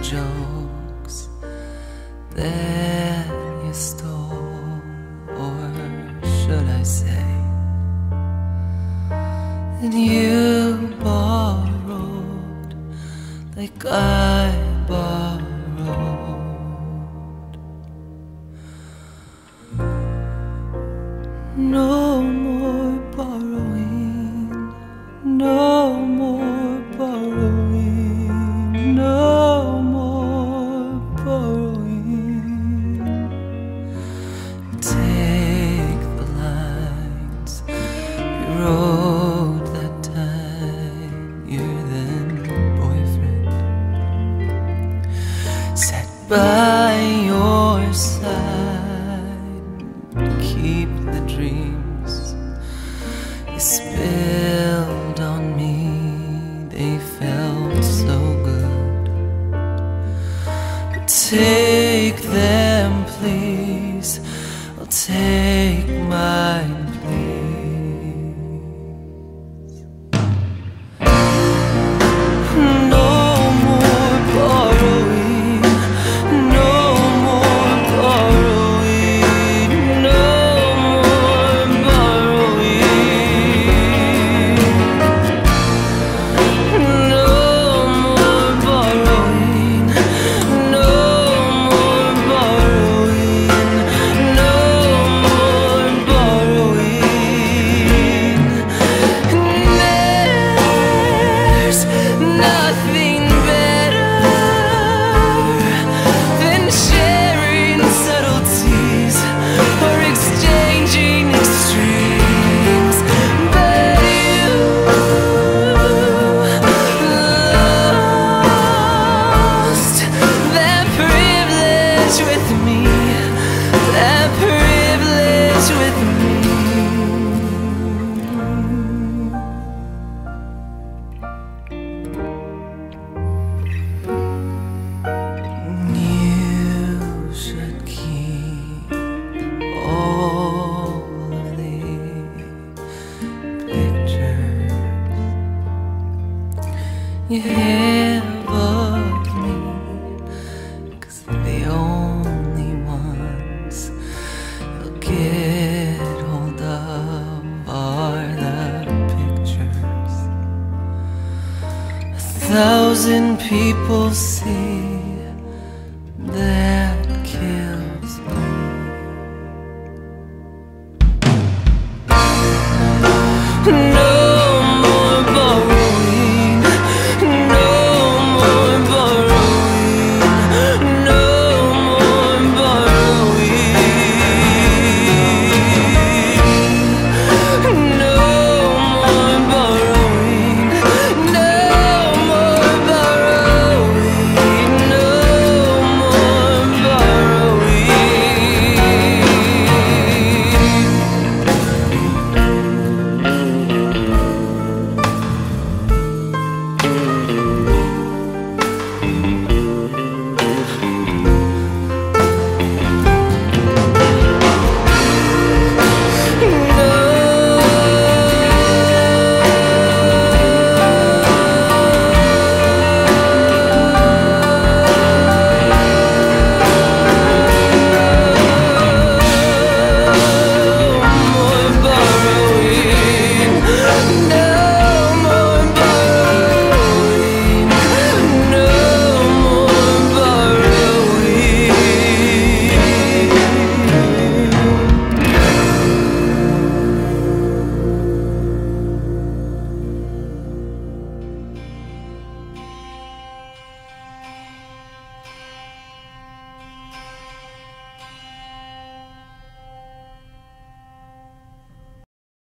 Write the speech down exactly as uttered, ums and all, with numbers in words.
jokes that you stole, or should I say that you borrowed like I borrowed. No more borrowing, no more borrowing, no more borrowing. Take the lines we wrote that time your then boyfriend sat by your side, keep the dreams you spilled on me. They felt so good, but take them please, I'll take mine please. No more borrowing, no more borrowing, no more borrowing, no more borrowing, no more borrowing, no more borrowing. There's nothing better than sharing subtleties or exchanging extremes, but you lost that privilege with me, that privilege with me. You should keep all of the pictures you have of me, 'cause the only ones you'll get hold of are the pictures a thousand people see.